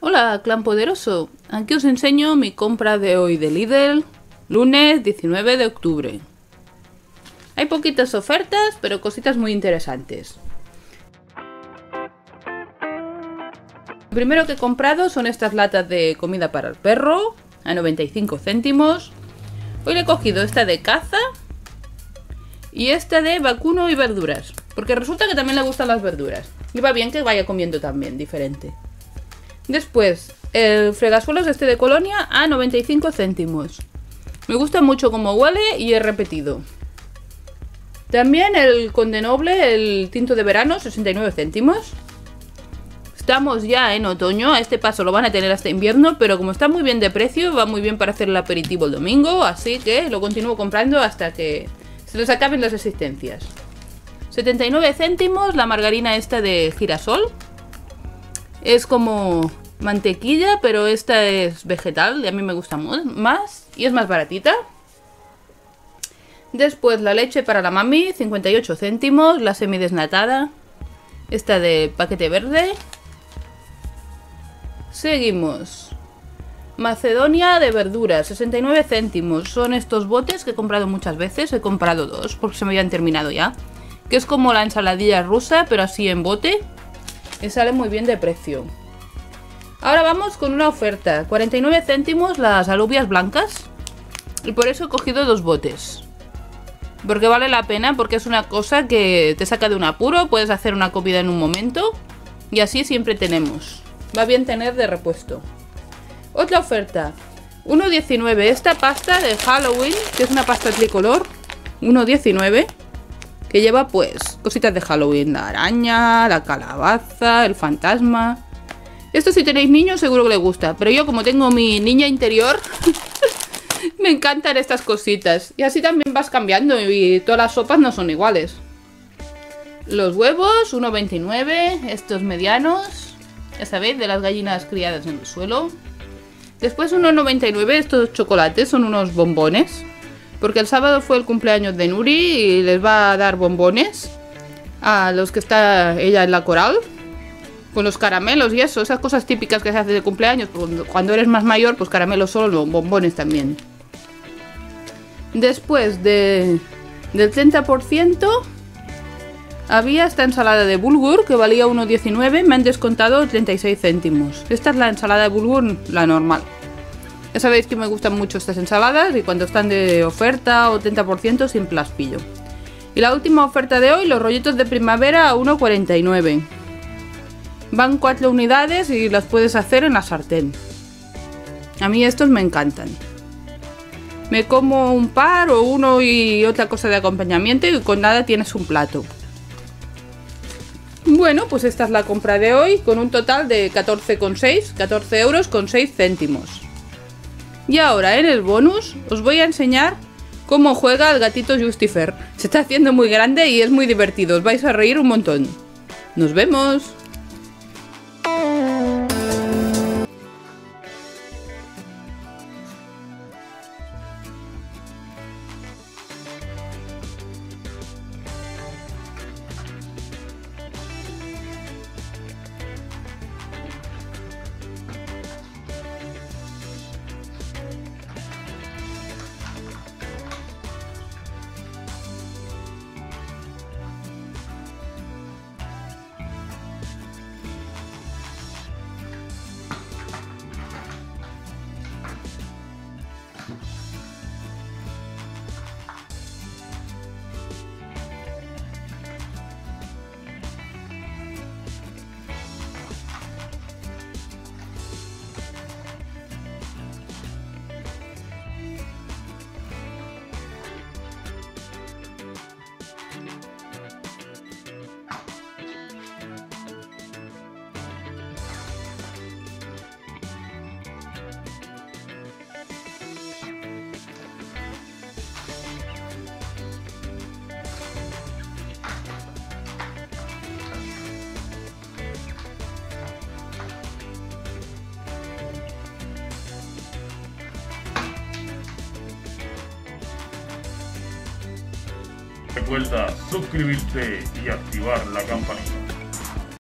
Hola, clan poderoso. Aquí os enseño mi compra de hoy de Lidl, lunes 19 de octubre. Hay poquitas ofertas, pero cositas muy interesantes. Lo primero que he comprado son estas latas de comida para el perro, a 95 céntimos. Hoy le he cogido esta de caza y esta de vacuno y verduras, porque resulta que también le gustan las verduras. Y va bien que vaya comiendo también, diferente. Después, el fregasuelos este de Colonia a 95 céntimos. Me gusta mucho cómo huele y he repetido. También el Conde Noble, el tinto de verano, 69 céntimos. Estamos ya en otoño, a este paso lo van a tener hasta invierno, pero como está muy bien de precio, va muy bien para hacer el aperitivo el domingo, así que lo continúo comprando hasta que se les acaben las existencias. 79 céntimos la margarina esta de girasol. Es como mantequilla, pero esta es vegetal y a mí me gusta más y es más baratita. Después la leche para la mami, 58 céntimos, la semidesnatada, esta de paquete verde. Seguimos. Macedonia de verduras, 69 céntimos. Son estos botes que he comprado muchas veces, he comprado dos porque se me habían terminado ya. Que es como la ensaladilla rusa, pero así en bote. Y sale muy bien de precio. Ahora vamos con una oferta, 49 céntimos las alubias blancas. Y por eso he cogido dos botes. Porque vale la pena, porque es una cosa que te saca de un apuro, puedes hacer una comida en un momento. Y así siempre tenemos. Va bien tener de repuesto. Otra oferta, 1,19. Esta pasta de Halloween, que es una pasta tricolor, 1,19. Que lleva pues cositas de Halloween, la araña, la calabaza, el fantasma. Esto si tenéis niños seguro que les gusta, pero yo como tengo mi niña interior, me encantan estas cositas. Y así también vas cambiando y todas las sopas no son iguales. Los huevos, 1,29, estos medianos, ya sabéis, de las gallinas criadas en el suelo. Después 1,99, estos chocolates son unos bombones. Porque el sábado fue el cumpleaños de Nuri y les va a dar bombones a los que está ella en la coral. Con los caramelos y eso, esas cosas típicas que se hacen de cumpleaños. Cuando eres más mayor, pues caramelos solo, bombones también. Después del 30%, había esta ensalada de bulgur que valía 1,19, me han descontado 36 céntimos. Esta es la ensalada de bulgur, la normal. Ya sabéis que me gustan mucho estas ensaladas y cuando están de oferta o 30% siempre las pillo. Y la última oferta de hoy, los rollitos de primavera a 1,49. Van 4 unidades y las puedes hacer en la sartén. A mí estos me encantan. Me como un par o uno y otra cosa de acompañamiento y con nada tienes un plato. Bueno, pues esta es la compra de hoy con un total de 14 euros con 6 céntimos. Y ahora en el bonus os voy a enseñar cómo juega el gatito Justifer. Se está haciendo muy grande y es muy divertido, os vais a reír un montón. ¡Nos vemos! Recuerda suscribirte y activar la campanita.